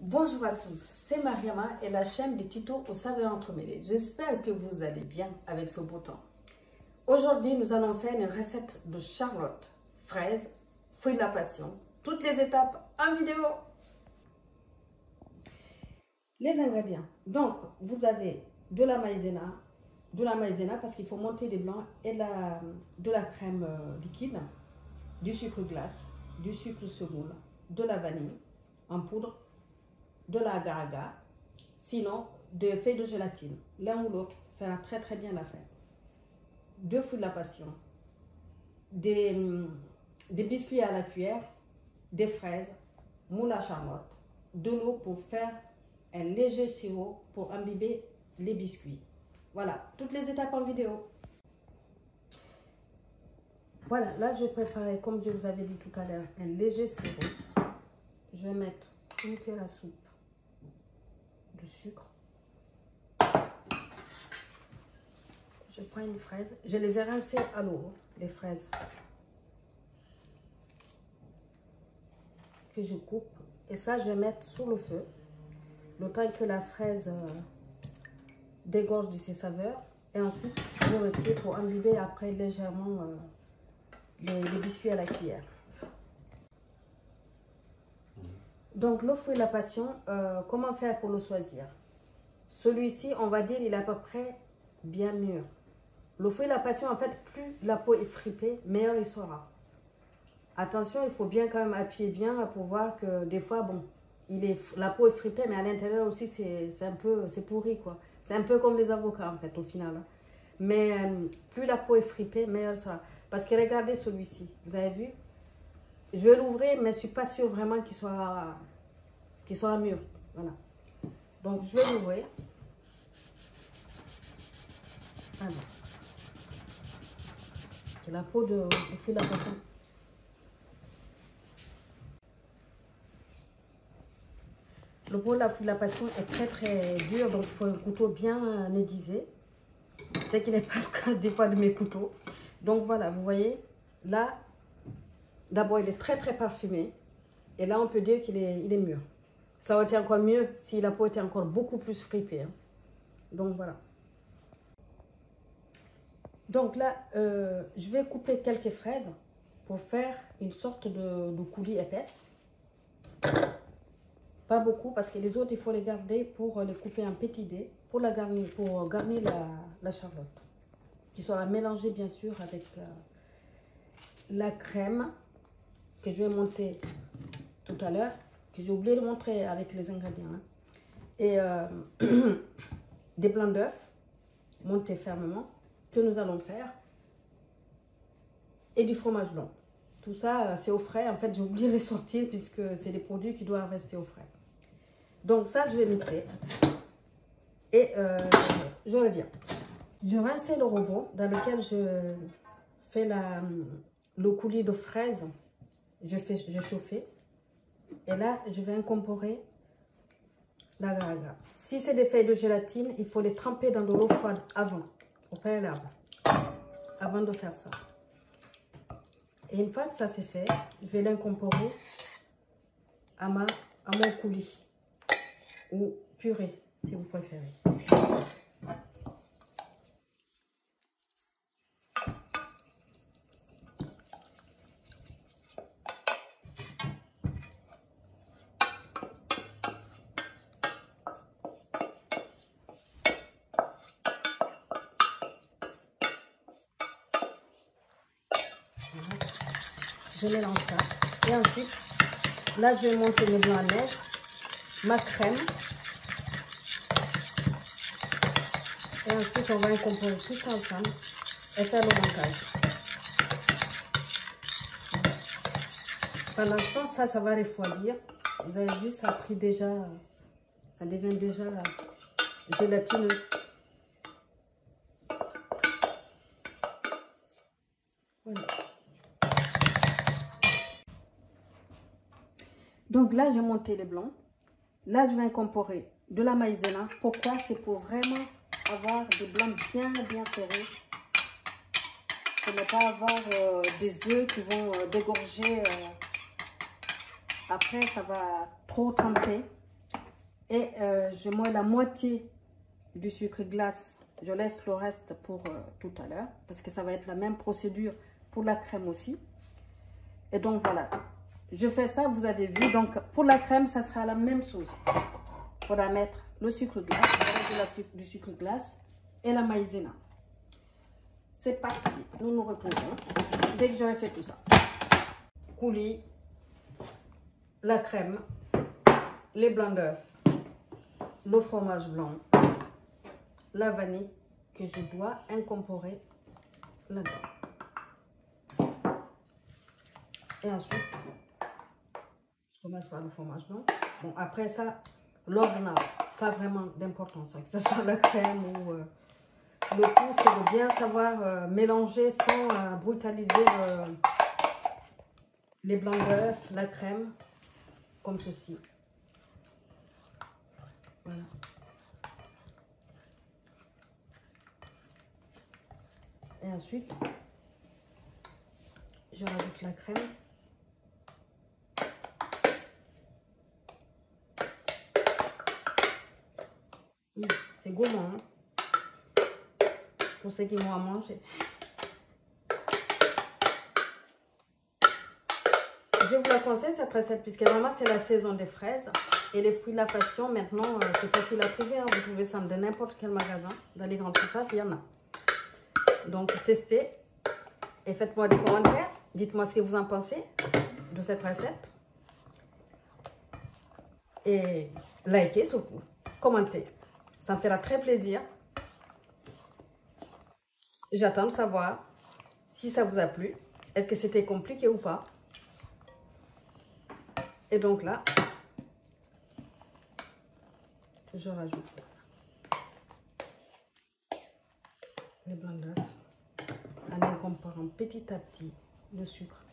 Bonjour à tous, c'est Mariama et la chaîne des tutos aux saveurs entremêlées. J'espère que vous allez bien avec ce beau temps. Aujourd'hui, nous allons faire une recette de charlotte, fraises, fruits de la passion. Toutes les étapes en vidéo. Les ingrédients. Donc, vous avez de la maïzena parce qu'il faut monter des blancs et de la crème liquide, du sucre glace, du sucre semoule, de la vanille en poudre, de l'agar-agar, sinon de feuilles de gélatine. L'un ou l'autre fera très bien l'affaire. 2 fruits de la passion, des biscuits à la cuillère, des fraises, moule à charlotte, de l'eau pour faire un léger sirop pour imbiber les biscuits. Voilà, toutes les étapes en vidéo. Voilà, là je vais préparer, comme je vous avais dit tout à l'heure, un léger sirop. Je vais mettre une cuillère à soupe de sucre. Je prends une fraise. Je les ai rincées à l'eau, les fraises. Que je coupe. Et ça, je vais mettre sur le feu. Le temps que la fraise dégorge de ses saveurs. Et ensuite, je retire pour imbiber après légèrement les biscuits à la cuillère. Donc, le fruit de la passion, comment faire pour le choisir? Celui-ci, on va dire, il est à peu près bien mûr. Le fruit de la passion, en fait, plus la peau est fripée, meilleur il sera. Attention, il faut bien quand même appuyer bien pour voir que des fois, bon, la peau est fripée, mais à l'intérieur aussi, c'est pourri, quoi. C'est un peu comme les avocats, en fait, au final. Mais plus la peau est fripée, meilleur il sera. Parce que regardez celui-ci, vous avez vu? Je vais l'ouvrir, mais je ne suis pas sûre vraiment qu'il soit mûr. Voilà. Donc, je vais l'ouvrir. Voilà. C'est la peau de fruit de la passion. Le peau de la fruit de la passion est très dur, donc il faut un couteau bien aiguisé. Ce qui n'est pas le cas des fois de mes couteaux. Donc voilà, vous voyez, là, d'abord il est très parfumé. Et là, on peut dire qu'il est mûr. Ça aurait été encore mieux si la peau était encore beaucoup plus fripée. Hein. Donc voilà. Donc là, je vais couper quelques fraises pour faire une sorte de coulis épaisse. Pas beaucoup parce que les autres, il faut les garder pour les couper en petits dés pour garnir la charlotte. Qui sera mélangée bien sûr avec la crème que je vais monter tout à l'heure, que j'ai oublié de montrer avec les ingrédients. Hein. Et des blancs d'œufs montés fermement que nous allons faire et du fromage blanc. Tout ça, c'est au frais. En fait, j'ai oublié de les sortir puisque c'est des produits qui doivent rester au frais. Donc ça, je vais mixer et je reviens. Je rince le robot dans lequel je fais le coulis de fraises. Je chauffe. Et là, je vais incorporer l'agar-agar. Si c'est des feuilles de gélatine, il faut les tremper dans de l'eau froide avant, au préalable, avant de faire ça. Et une fois que ça c'est fait, je vais l'incorporer à mon coulis ou purée, si vous préférez. Je mélange ça. Et ensuite, là, je vais monter le blanc à neige, ma crème. Et ensuite, on va incorporer tout ça ensemble et faire le montage. Pendant ce temps, ça va refroidir. Vous avez vu, ça a pris déjà, ça devient déjà gélatineux. Voilà. Donc là, j'ai monté les blancs. Là, je vais incorporer de la maïzena. Pourquoi? C'est pour vraiment avoir des blancs bien serrés. Pour ne pas avoir des œufs qui vont dégorger. Après, ça va trop tremper. Et je mets la moitié du sucre glace. Je laisse le reste pour tout à l'heure. Parce que ça va être la même procédure pour la crème aussi. Et donc voilà. Je fais ça, vous avez vu. Donc pour la crème, ça sera la même chose. Il faudra mettre le sucre glace, du sucre glace et la maïzena. C'est parti. Nous nous retrouvons dès que j'aurai fait tout ça. Coulis, la crème, les blancs d'œufs, le fromage blanc, la vanille que je dois incorporer là-dedans. Et ensuite, je commence par le fromage blanc. Bon, après ça, l'ordre n'a pas vraiment d'importance, que ce soit la crème ou le tout, c'est de bien savoir mélanger sans brutaliser les blancs d'œufs, la crème, comme ceci. Voilà. Et ensuite, je rajoute la crème. C'est gourmand, hein? Pour ceux qui vont à manger. Je vous la conseille cette recette puisque vraiment c'est la saison des fraises et les fruits de la passion. Maintenant, c'est facile à trouver. Hein. Vous trouvez ça dans n'importe quel magasin. Dans les grandes surfaces, il y en a. Donc, testez et faites-moi des commentaires. Dites-moi ce que vous en pensez de cette recette. Et likez surtout. Commentez. Ça me fera très plaisir. J'attends de savoir si ça vous a plu. Est-ce que c'était compliqué ou pas? Et donc là, je rajoute les blancs d'œufs en incorporant petit à petit le sucre.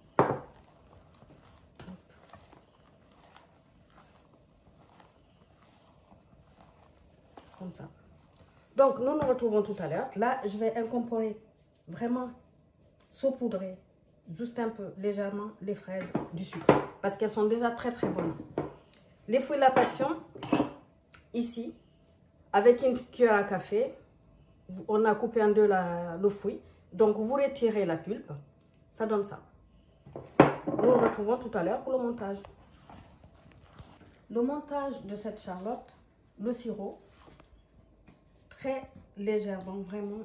Comme ça. Donc, nous nous retrouvons tout à l'heure. Là, je vais incorporer vraiment saupoudrer juste un peu, légèrement, les fraises du sucre. Parce qu'elles sont déjà très très bonnes. Les fruits de la passion, ici, avec une cuillère à café, on a coupé en deux le fruit. Donc, vous retirez la pulpe. Ça donne ça. Nous nous retrouvons tout à l'heure pour le montage. Le montage de cette charlotte, le sirop, très légèrement, vraiment,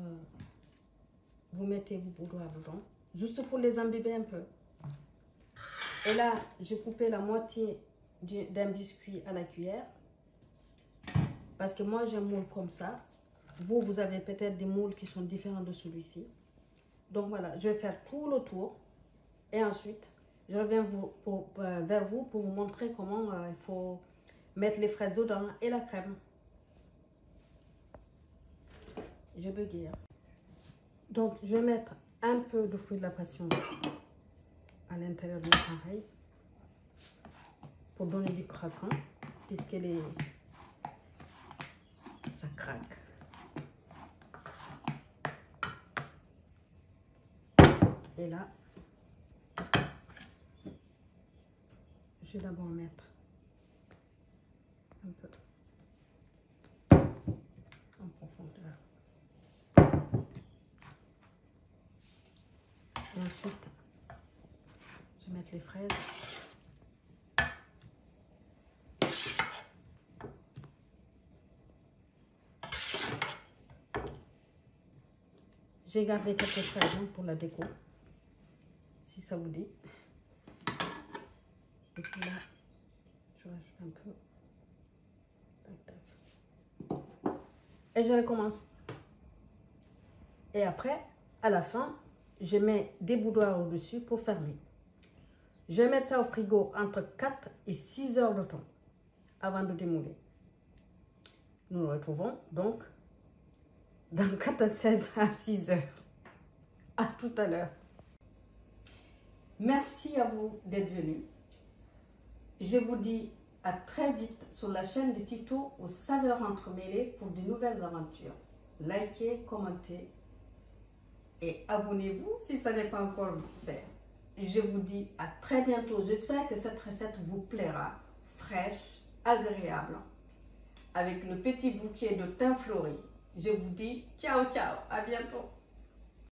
vous mettez vos boudoirs dedans, juste pour les imbiber un peu. Et là, j'ai coupé la moitié d'un biscuit à la cuillère, parce que moi, j'ai un moule comme ça. Vous, vous avez peut-être des moules qui sont différents de celui-ci. Donc voilà, je vais faire tout le tour. Et ensuite, je reviens vers vous pour vous montrer comment il faut mettre les fraises dedans et la crème. Je bugué. Donc, je vais mettre un peu de fruit de la passion à l'intérieur de l'appareil pour donner du craquant, puisque ça craque. Et là, je vais d'abord mettre un peu en profondeur. Et ensuite, je vais mettre les fraises. J'ai gardé quelques fraises pour la déco, si ça vous dit. Et puis là, je rajoute un peu. Tac, tac. Et je recommence. Et après, à la fin, je mets des boudoirs au-dessus pour fermer. Je vais mettre ça au frigo entre 4 et 6 heures de temps avant de démouler. Nous nous retrouvons donc dans 4 à 16 à 6 heures. À tout à l'heure. Merci à vous d'être venus. Je vous dis à très vite sur la chaîne de Tito aux saveurs entremêlées pour de nouvelles aventures. Likez, commentez et abonnez-vous si ça n'est pas encore fait. Je vous dis à très bientôt. J'espère que cette recette vous plaira. Fraîche, agréable avec le petit bouquet de thym fleuri. Je vous dis ciao, ciao, à bientôt.